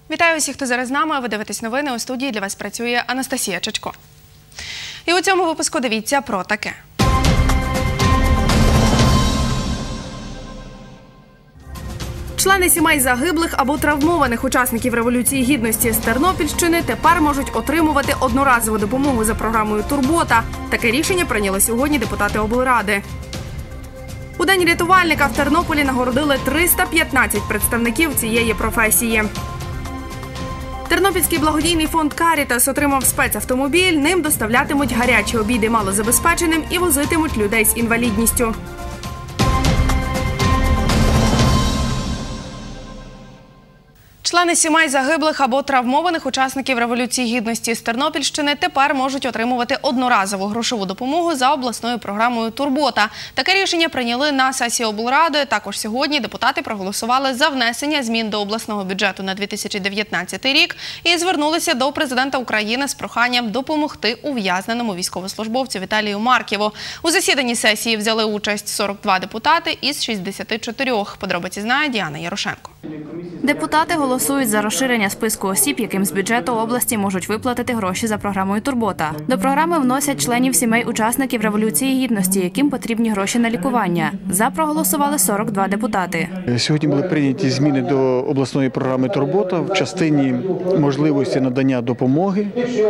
Вітаю усіх, хто зараз з нами. Ви дивитесь новини. У студії для вас працює Анастасія Чечко. І у цьому випуску дивіться про таке. Члени сімей загиблих або травмованих учасників Революції Гідності з Тернопільщини тепер можуть отримувати одноразову допомогу за програмою «Турбота». Таке рішення прийняли сьогодні депутати облради. У День рятувальника в Тернополі нагородили 315 представників цієї професії. Тернопільський благодійний фонд «Карітас» отримав спецавтомобіль. Ним доставлятимуть гарячі обіди малозабезпеченим і возитимуть людей з інвалідністю. Члени сімей загиблих або травмованих учасників Революції Гідності з Тернопільщини тепер можуть отримувати одноразову грошову допомогу за обласною програмою «Турбота». Таке рішення прийняли на сесії облради. Також сьогодні депутати проголосували за внесення змін до обласного бюджету на 2019 рік і звернулися до президента України з проханням допомогти ув'язненому військовослужбовцю Віталію Марківу. У засіданні сесії взяли участь 42 депутати із 64. Подробиці знає Діана Ярошенко. Депутати голосують за розширення списку осіб, яким з бюджету області можуть виплатити гроші за програмою «Турбота». До програми вносять членів сімей учасників Революції Гідності, яким потрібні гроші на лікування. За проголосували 42 депутати. Сьогодні були прийняті зміни до обласної програми «Турбота» в частині можливості надання допомоги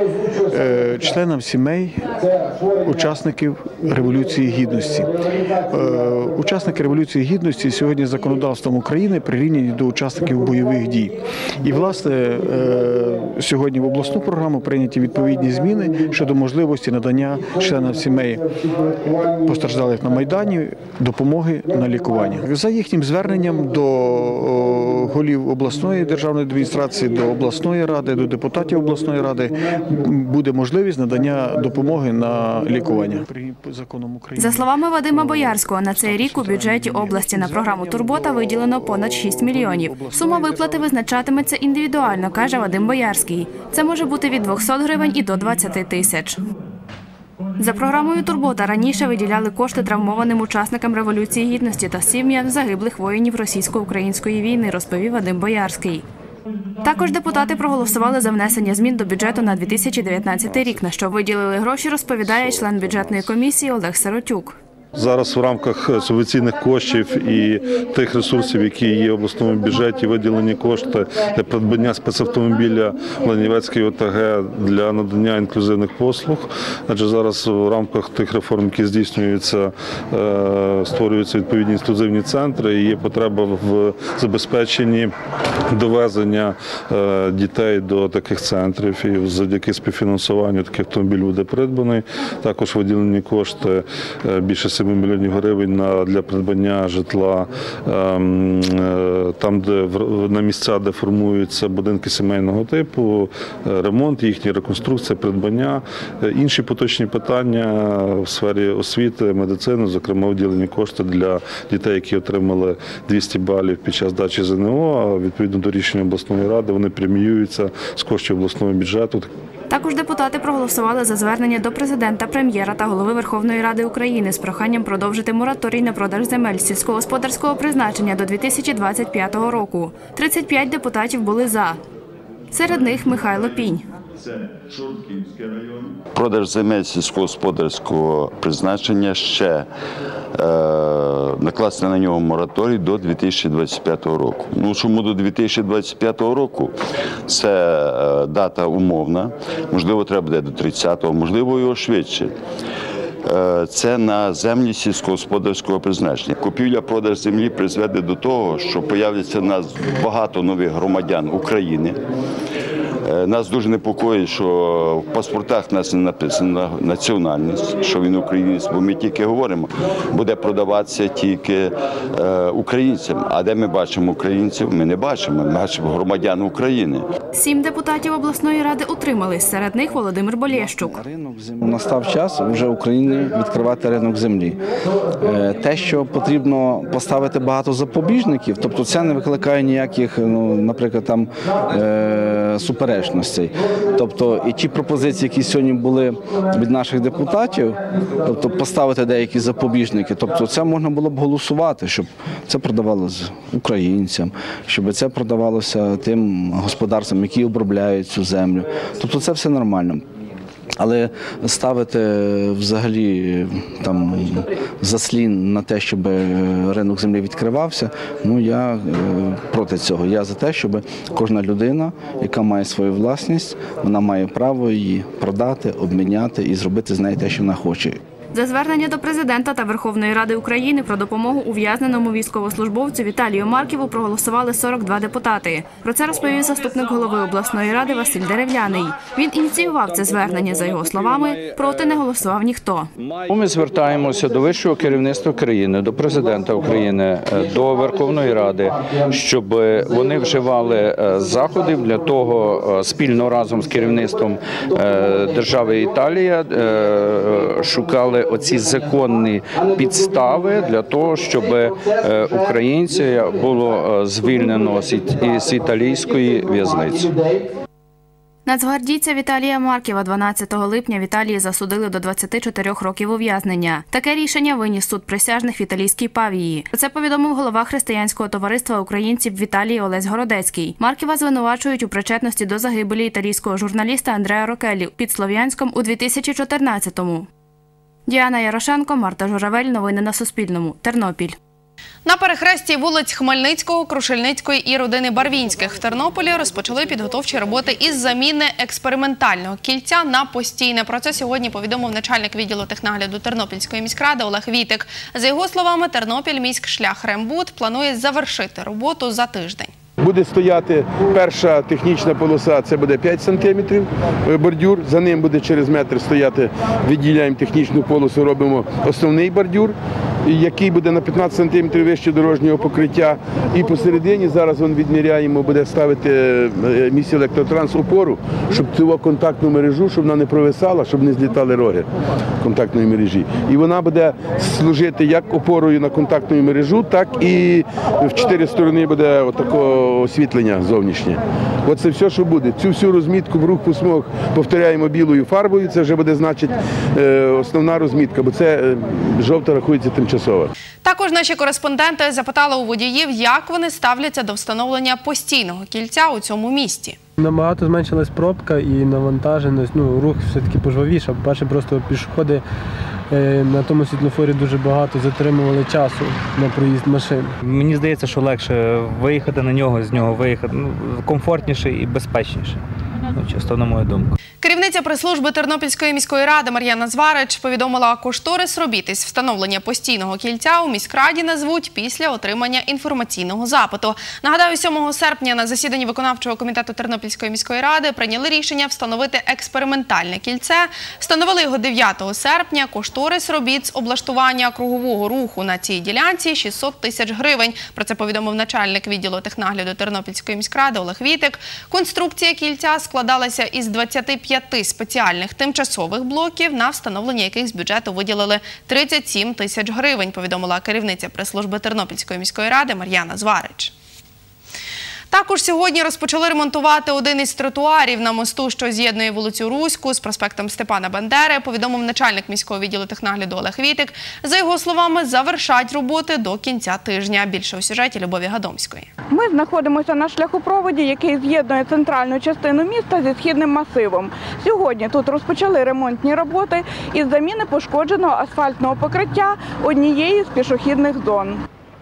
членам сімей учасників Революції Гідності. Учасники Революції Гідності сьогодні законодавством України прирівняні до учасників бойових дій. І, власне, сьогодні в обласну програму прийняті відповідні зміни щодо можливості надання членам сімей постраждалих на Майдані допомоги на лікування. За їхнім зверненням до голів обласної державної адміністрації, до обласної ради, до депутатів обласної ради буде можливість надання допомоги на лікування. За словами Вадима Боярського, на цей рік у бюджеті області на програму «Турбота» виділено понад 6 мільйонів. Сума виплати визначатиметься індивідуально, каже Вадим Боярський. Це може бути від 200 гривень і до 20 тисяч. За програмою «Турбота» раніше виділяли кошти травмованим учасникам Революції Гідності та сім'ям загиблих воїнів російсько-української війни, розповів Вадим Боярський. Також депутати проголосували за внесення змін до бюджету на 2019 рік, на що виділили гроші, розповідає член бюджетної комісії Олег Сиротюк. Зараз в рамках субвенційних коштів і тих ресурсів, які є в обласному бюджеті, виділені кошти для придбання спецавтомобіля Ланівецької ОТГ для надання інклюзивних послуг. Адже зараз в рамках тих реформ, які здійснюються, створюються відповідні інклюзивні центри і є потреба в забезпеченні довезення дітей до таких центрів. І завдяки співфінансуванню такий автомобіль буде придбаний. Також виділені кошти більше 7 мільйонів гривень для придбання житла там, де на місця, де формуються будинки сімейного типу, ремонт їхній, реконструкція, придбання. Інші поточні питання в сфері освіти, медицини, зокрема виділені кошти для дітей, які отримали 200 балів під час здачі ЗНО, а відповідно до рішення обласної ради вони преміюються з коштів обласного бюджету. Також депутати проголосували за звернення до президента, прем'єра та голови Верховної Ради України з проханням продовжити мораторій на продаж земель сільськогосподарського призначення до 2025 року. 35 депутатів були за. Серед них Михайло Пінь. Продаж земель сільськогосподарського призначення ще накласти на нього мораторій до 2025 року. Ну, чому до 2025 року? Це дата умовна, можливо, треба буде до 30-го, можливо, його швидше. Це на землі сільськогосподарського призначення. Купівля-продаж землі призведе до того, що появляться в нас багато нових громадян України. Нас дуже непокоїть, що в паспортах у нас не написано національність, що він українець, бо ми тільки говоримо, буде продаватися тільки українцям. А де ми бачимо українців? Ми не бачимо, ми бачимо громадян України. 7 депутатів обласної ради утримались, серед них Володимир Болєщук. Настав час вже Україні відкривати ринок землі. Те, що потрібно поставити багато запобіжників, тобто це не викликає ніяких, наприклад, там суперечок. недоречностей. Тобто і ті пропозиції, які сьогодні були від наших депутатів, тобто поставити деякі запобіжники, тобто це можна було б голосувати, щоб це продавалося українцям, щоб це продавалося тим господарствам, які обробляють цю землю. Тобто це все нормально. Але ставити взагалі там заслін на те, щоб ринок землі відкривався, ну я проти цього. Я за те, щоб кожна людина, яка має свою власність, вона має право її продати, обміняти і зробити з нею те, що вона хоче. За звернення до президента та Верховної Ради України про допомогу ув'язненому військовослужбовцю Віталію Марківу проголосували 42 депутати. Про це розповів заступник голови обласної ради Василь Дерев'яний. Він ініціював це звернення, за його словами, проти не голосував ніхто. Ми звертаємося до вищого керівництва країни, до президента України, до Верховної Ради, щоб вони вживали заходів для того, спільно разом з керівництвом держави Італія шукали оці законні підстави для того, щоб українця було звільнено з італійської в'язниці. Нацгвардійця Віталія Марківа 12 липня в Італії засудили до 24 років ув'язнення. Таке рішення виніс суд присяжних в італійській Павії. Про це повідомив голова християнського товариства українців в Італії Олесь Городецький. Марківа звинувачують у причетності до загибелі італійського журналіста Андреа Рокеллі під Слов'янськом у 2014-му. Діана Ярошенко, Марта Журавель. Новини на Суспільному. Тернопіль. На перехресті вулиць Хмельницького, Крушельницької і родини Барвінських в Тернополі розпочали підготовчі роботи із заміни експериментального кільця на постійне. Про це сьогодні повідомив начальник відділу технагляду Тернопільської міськради Олег Вітик. За його словами, Тернопіль-міськшлях-Рембуд планує завершити роботу за тиждень. Буде стояти перша технічна полоса, це буде 5 см бордюр, за ним буде через метр стояти, відділяємо технічну полосу, робимо основний бордюр, який буде на 15 см вище дорожнього покриття. І посередині зараз відміряємо, буде ставити Міськелектротранс опору, щоб цю контактну мережу, щоб вона не провисала, щоб не злітали роги контактної мережі. І вона буде служити як опорою на контактну мережу, так і в 4 сторони буде отакого освітлення зовнішнє. Оце все, що буде. Цю всю розмітку в рух по смугах повторяємо білою фарбою, це вже буде, значить, основна розмітка, бо це жовта рахується тимчасова. Також наші кореспонденти запитали у водіїв, як вони ставляться до встановлення постійного кільця у цьому місті. Набагато зменшилась пробка і навантаженість, рух все-таки пожвавішав. По-перше, просто пішоходи на тому світлофорі дуже багато затримували часу на проїзд машин. Мені здається, що легше виїхати на нього, з нього виїхати, комфортніше і безпечніше. Чисто на мою думку. Керівниця прес-служби Тернопільської міської ради Мар'яна Зварич повідомила, кошторис робіт із встановлення постійного кільця у міськраді назвуть після отримання інформаційного запиту. Нагадаю, 7 серпня на засіданні виконавчого комітету Тернопільської міської ради прийняли рішення встановити експериментальне кільце. Встановили його 9 серпня. Кошторис робіт з облаштування кругового руху на цій ділянці – 600 тисяч гривень. Про це повідомив начальник відділу технагляду Тернопільської міськради Олег Вітик. Конструкція кільця складалася із 25 спеціальних тимчасових блоків, на встановлення яких з бюджету виділили 37 тисяч гривень, повідомила керівниця прес-служби Тернопільської міської ради Мар'яна Зварич. Також сьогодні розпочали ремонтувати один із тротуарів на мосту, що з'єднує вулицю Руську з проспектом Степана Бандери, повідомив начальник міського відділу технагляду Олег Вітик. За його словами, завершать роботи до кінця тижня. Більше у сюжеті Любові Гадомської. Ми знаходимося на шляхопроводі, який з'єднує центральну частину міста зі східним масивом. Сьогодні тут розпочали ремонтні роботи із заміни пошкодженого асфальтного покриття однієї з пішохідних зон.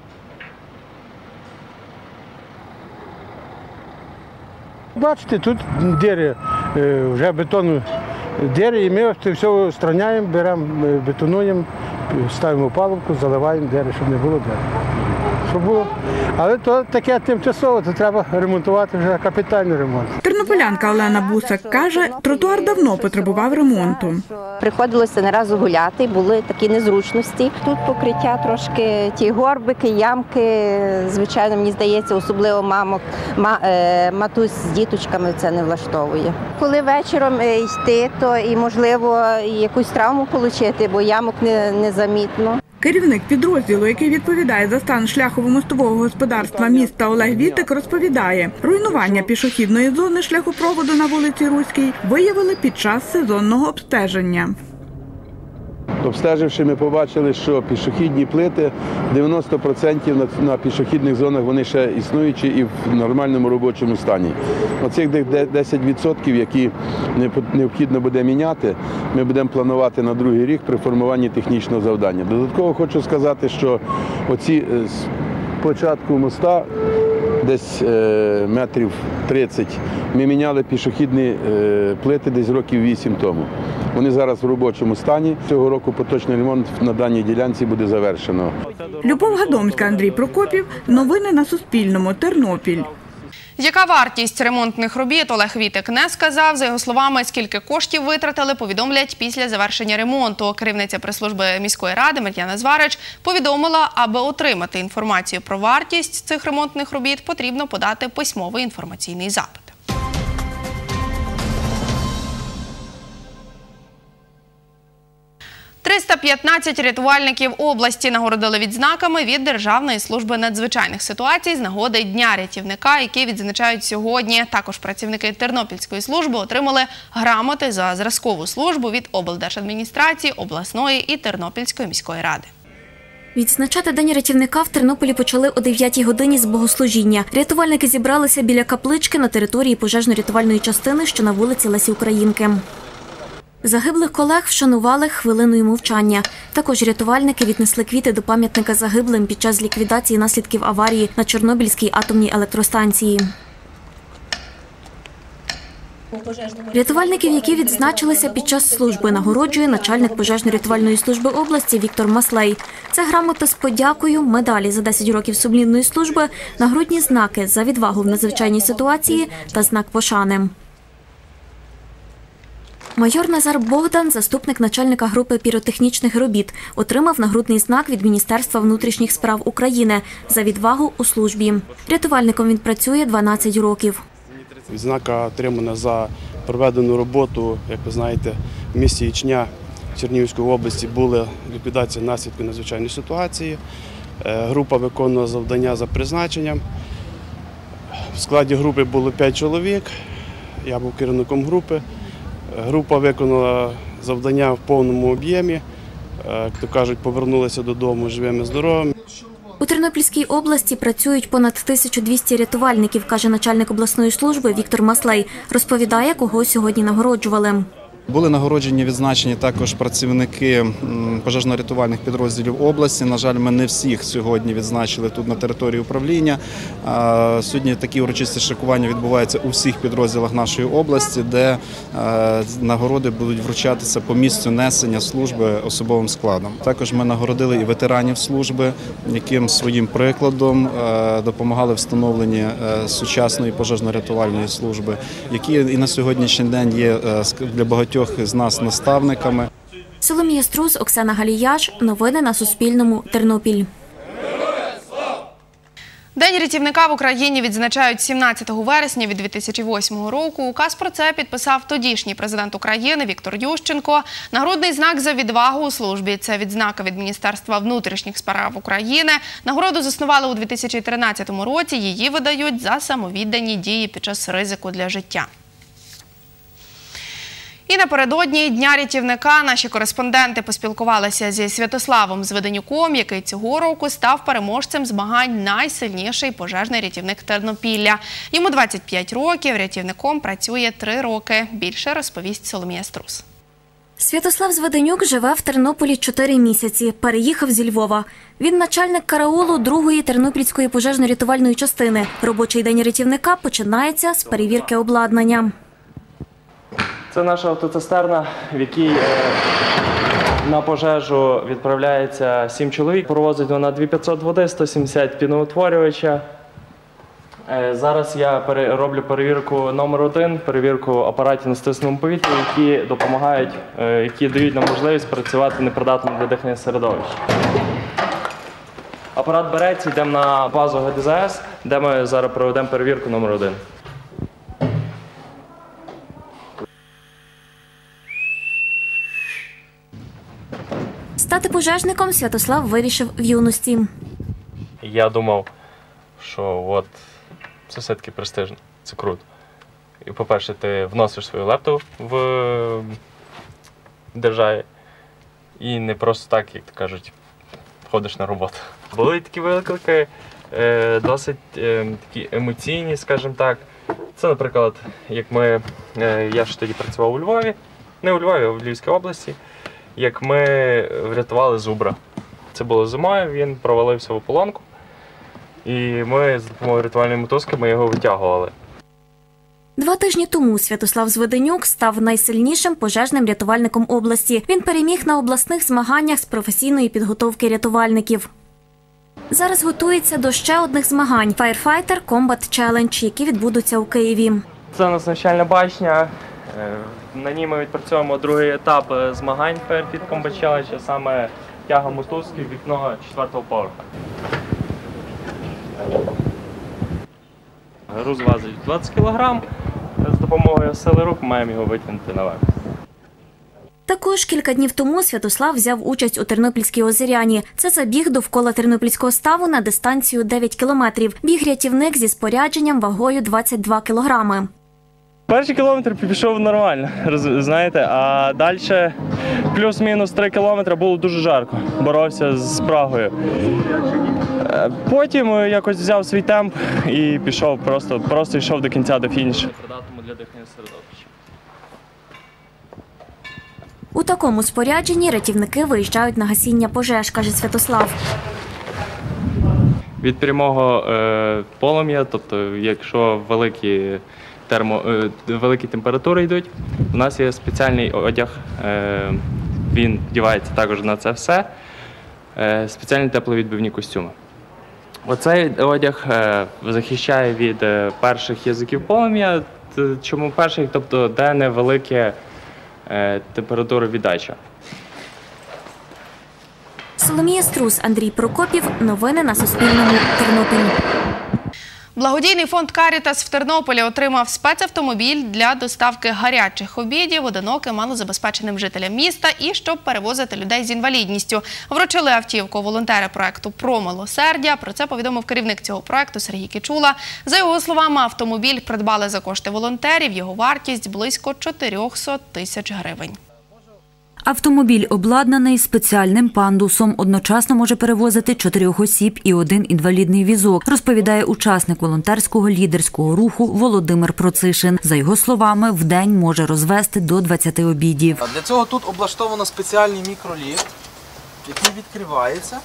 Бачите, тут дири, вже бетон дири, і ми це все устраняємо, беремо, бетонуємо, ставимо палубку, заливаємо дири, щоб не було дир. Щоб було. Але то таке тимчасово, то треба ремонтувати вже капітальний ремонт. Тернополянка Олена Бусак каже, тротуар давно потребував ремонту. Приходилося не разу гуляти, були такі незручності. Тут покриття трошки, ті горбики, ямки, звичайно, мені здається, особливо матусь з діточками це не влаштовує. Коли вечором йти, то і, можливо, якусь травму отримати, бо ямок незамітно. Керівник підрозділу, який відповідає за стан шляхово-мостового господарства міста Олег Вітик, розповідає, руйнування пішохідної зони шляхопроводу на вулиці Руській виявили під час сезонного обстеження. Обстеживши, ми побачили, що пішохідні плити 90% на пішохідних зонах вони ще існуючі і в нормальному робочому стані. Оцих 10%, які необхідно буде міняти, ми будемо планувати на другий рік при формуванні технічного завдання. Додатково хочу сказати, що оці з початку моста, десь метрів 30, ми міняли пішохідні плити десь років 8 тому. Вони зараз в робочому стані. Цього року поточний ремонт на даній ділянці буде завершено. Любов Гадомська, Андрій Прокопів. Новини на Суспільному. Тернопіль. Яка вартість ремонтних робіт, Олег Вітик не сказав. За його словами, скільки коштів витратили, повідомлять після завершення ремонту. Керівниця прес-служби міської ради Мар'яна Зварич повідомила, аби отримати інформацію про вартість цих ремонтних робіт, потрібно подати письмовий інформаційний запит. – 315 рятувальників області нагородили відзнаками від Державної служби надзвичайних ситуацій з нагоди Дня рятівника, який відзначають сьогодні. Також працівники Тернопільської служби отримали грамоти за зразкову службу від облдержадміністрації, обласної і Тернопільської міської ради. Відзначати День рятівника в Тернополі почали о 9-й годині з богослужіння. Рятувальники зібралися біля каплички на території пожежно-рятувальної частини, що на вулиці Лесі Українки. Загиблих колег вшанували хвилиною мовчання. Також рятувальники віднесли квіти до пам'ятника загиблим під час ліквідації наслідків аварії на Чорнобильській атомній електростанції. Рятувальників, які відзначилися під час служби, нагороджує начальник пожежно-рятувальної служби області Віктор Маслей. Це грамота з подякою, медалі за 10 років сумлінної служби, нагрудні знаки за відвагу в надзвичайній ситуації та знак пошани. Майор Назар Богдан, заступник начальника групи піротехнічних робіт, отримав нагрудний знак від Міністерства внутрішніх справ України за відвагу у службі. Рятувальником він працює 12 років. Відзнака отримана за проведену роботу, як ви знаєте, в місті Ічня Чернігівської області була ліквідація наслідків надзвичайної ситуації. Група виконувала завдання за призначенням. В складі групи було 5 чоловік, я був керівником групи. Група виконала завдання в повному об'ємі, як то кажуть, повернулися додому живими, здоровими. У Тернопільській області працюють понад 1200 рятувальників, каже начальник обласної служби Віктор Маслей. Розповідає, кого сьогодні нагороджували. Були нагороджені, відзначені також працівники пожежно-рятувальних підрозділів області. На жаль, ми не всіх сьогодні відзначили тут на території управління. Сьогодні такі урочисті шикування відбуваються у всіх підрозділах нашої області, де нагороди будуть вручатися по місцю несення служби особовим складом. Також ми нагородили і ветеранів служби, яким своїм прикладом допомагали встановленні сучасної пожежно-рятувальної служби, які і на сьогоднішній день є для багатьох з нас наставниками. Соломія Струс, Оксана Галіяш. Новини на Суспільному. Тернопіль. День рятівника в Україні відзначають 17 вересня від 2008 року. Указ про це підписав тодішній президент України Віктор Ющенко. Нагрудний знак за відвагу у службі – це відзнака від Міністерства внутрішніх справ України. Нагороду заснували у 2013 році. Її видають за самовіддані дії під час ризику для життя. І напередодні Дня рятівника наші кореспонденти поспілкувалися зі Святославом Зведенюком, який цього року став переможцем змагань «Найсильніший пожежний рятівник Тернопілля». Йому 25 років, рятівником працює 3 роки. Більше розповість Соломія Струс. Святослав Зведенюк живе в Тернополі 4 місяці. Переїхав зі Львова. Він начальник караулу 2-ї Тернопільської пожежно-рятувальної частини. Робочий день рятівника починається з перевірки обладнання. Це наша автоцистерна, в якій на пожежу відправляється 7 чоловік. Провозить вона 2500 води, 170 піноутворювача. Зараз я роблю перевірку номер 1, перевірку апаратів на стисненому повітрі, які допомагають, які дають нам можливість працювати непридатним для дихання середовища. Апарат береться, йдемо на базу ГДЗС, де ми зараз проведемо перевірку номер 1. Стати пожежником Святослав вирішив в юності. Я думав, що от це все-таки престижно, це круто. І, по-перше, ти вносиш свою лепту в державі і не просто так, як то кажуть, ходиш на роботу. Були такі виклики, досить такі емоційні, скажімо так. Це, наприклад, як я ж тоді працював у Львові, не у Львові, а в Львівській області, як ми врятували зубра. Це було зимою, він провалився в ополонку, і ми з допомогою рятувальної мотузки його витягували. 2 тижні тому Святослав Зведенюк став найсильнішим пожежним рятувальником області. Він переміг на обласних змаганнях з професійної підготовки рятувальників. Зараз готується до ще одних змагань – Firefighter Combat Challenge, які відбудуться у Києві. Це у нас навчальна башня. На ній ми відпрацьовуємо другий етап змагань Firefighter Combat Challenge, а саме тяга мотузки в вікно 4-го поверха. Груз важить 20 кг. З допомогою сили рук маємо його витягнути наверх. Також кілька днів тому Святослав взяв участь у Тернопільській Озеряні. Це забіг довкола Тернопільського ставу на дистанцію 9 кілометрів. Біг рятівник зі спорядженням вагою 22 кілограми. Перший кілометр пішов нормально, знаєте, а далі плюс-мінус 3 кілометри було дуже жарко, боровся з спрагою. Потім якось взяв свій темп і пішов, просто йшов до кінця, до фінішу. Для дихання середовища. У такому спорядженні рятівники виїжджають на гасіння пожеж, каже Святослав. Від прямого полум'я, тобто якщо великі температури йдуть, у нас є спеціальний одяг, він вдівається також на це все, спеціальні тепловідбивні костюми. Оцей одяг захищає від перших язиків полум'я. Чому перших? Тобто, де невеликі температури віддача. Соломія Струс, Андрій Прокопів. Новини на Суспільному. Тернопіль. Благодійний фонд «Карітас» в Тернополі отримав спецавтомобіль для доставки гарячих обідів одиноким малозабезпеченим жителям міста і щоб перевозити людей з інвалідністю. Вручили автівку волонтери проєкту «Про милосердя». Про це повідомив керівник цього проєкту Сергій Кічула. За його словами, автомобіль придбали за кошти волонтерів. Його вартість – близько 400 тисяч гривень. Автомобіль обладнаний спеціальним пандусом. Одночасно може перевозити 4 осіб і 1 інвалідний візок, розповідає учасник волонтерського лідерського руху Володимир Процишин. За його словами, в день може розвезти до 20 обідів. Для цього тут облаштовано спеціальний мікроліфт, який відкривається,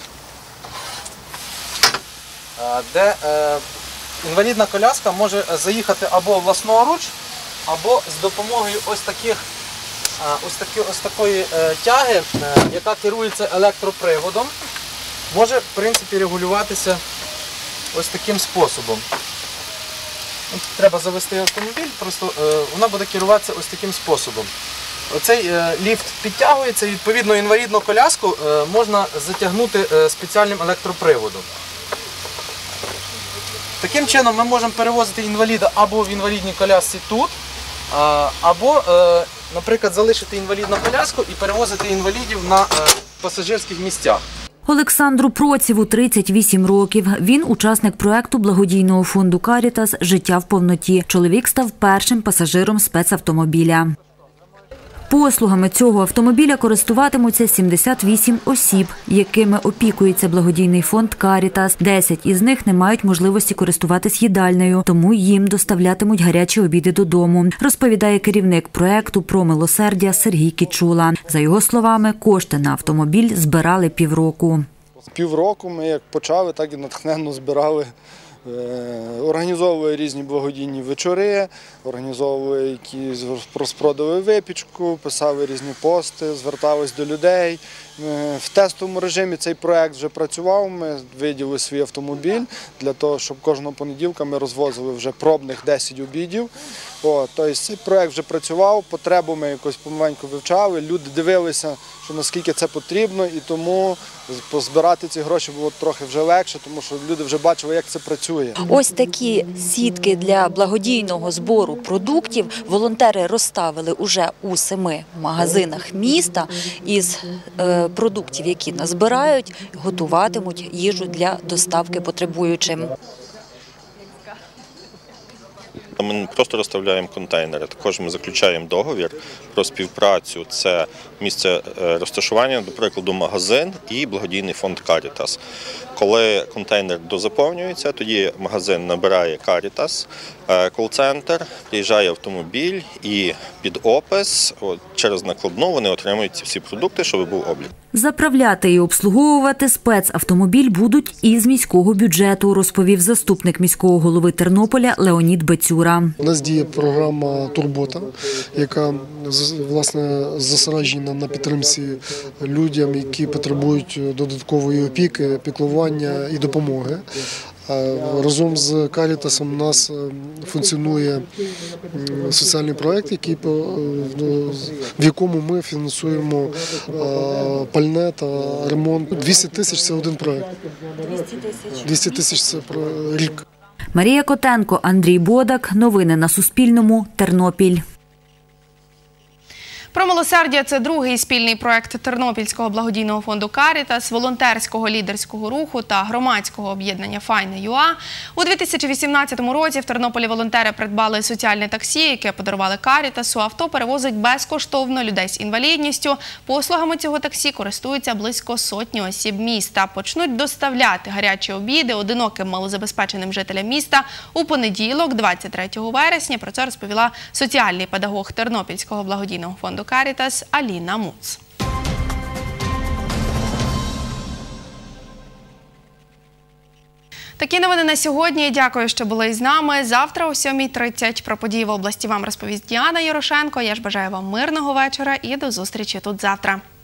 де інвалідна коляска може заїхати або власноруч, або з допомогою ось такої тяги, яка керується електроприводом, може, в принципі, регулюватися ось таким способом. Треба завести автомобіль, просто вона буде керуватися ось таким способом. Оцей ліфт підтягується, і, відповідно, інвалідну коляску можна затягнути спеціальним електроприводом. Таким чином ми можемо перевозити інваліда або в інвалідній колясці тут, або, наприклад, залишити інвалідну коляску і перевозити інвалідів на пасажирських місцях. Олександру Проціву 38 років. Він учасник проєкту благодійного фонду «Карітас. Життя в повноті». Чоловік став першим пасажиром спецавтомобіля. Послугами цього автомобіля користуватимуться 78 осіб, якими опікується благодійний фонд «Карітас». 10 із них не мають можливості користуватись їдальнею, тому їм доставлятимуть гарячі обіди додому, розповідає керівник проєкту «Про милосердя» Сергій Кічула. За його словами, кошти на автомобіль збирали півроку. Півроку ми як почали, так і натхненно збирали. Організовували різні благодійні вечори, організовували якісь, розпродали випічку, писали різні пости, звертались до людей. В тестовому режимі цей проєкт вже працював, ми виділили свій автомобіль для того, щоб кожного понеділка ми розвозили вже пробних 10 обідів. Тобто цей проєкт вже працював, потребу ми якось помаленьку вивчали, люди дивилися, що наскільки це потрібно, і тому позбирати ці гроші було трохи вже легше, тому що люди вже бачили, як це працює. працює. Ось такі сітки для благодійного збору продуктів волонтери розставили уже у 7 магазинах міста. Із продуктів, які назбирають, готуватимуть їжу для доставки потребуючим. Ми не просто розставляємо контейнери, також ми заключаємо договір про співпрацю. Це місце розташування, до прикладу, магазин і благодійний фонд «Карітас». Коли контейнер дозаповнюється, тоді магазин набирає «Карітас», кол-центр, приїжджає автомобіль і під опис через накладну вони отримують ці всі продукти, щоб був облік. Заправляти і обслуговувати спецавтомобіль будуть із міського бюджету, розповів заступник міського голови Тернополя Леонід Бецюра. У нас діє програма «Турбота», яка, власне, зосереджена на підтримці людям, які потребують додаткової опіки, піклування і допомоги. Разом з «Карітасом» у нас функціонує соціальний проєкт, в якому ми фінансуємо пальне та ремонт. 200 тисяч – це один проєкт. 200 тисяч – це рік. Марія Котенко, Андрій Бодак. Новини на Суспільному. Тернопіль. Про милосердя – це другий спільний проект Тернопільського благодійного фонду «Карітас», волонтерського лідерського руху та громадського об'єднання «Файне.ЮА». У 2018 році в Тернополі волонтери придбали соціальне таксі, яке подарували «Карітасу». Авто перевозить безкоштовно людей з інвалідністю. Послугами цього таксі користуються близько 100 осіб міста. Почнуть доставляти гарячі обіди одиноким малозабезпеченим жителям міста у понеділок, 23 вересня. Про це розповіла соціальний педагог Тернопільського благодійного фонду «Карітас» Аліна Муц. Такі новини на сьогодні. Дякую, що були із нами. Завтра о 7:30 про події в області вам розповість Діана Ярошенко. Я ж бажаю вам мирного вечора і до зустрічі тут завтра.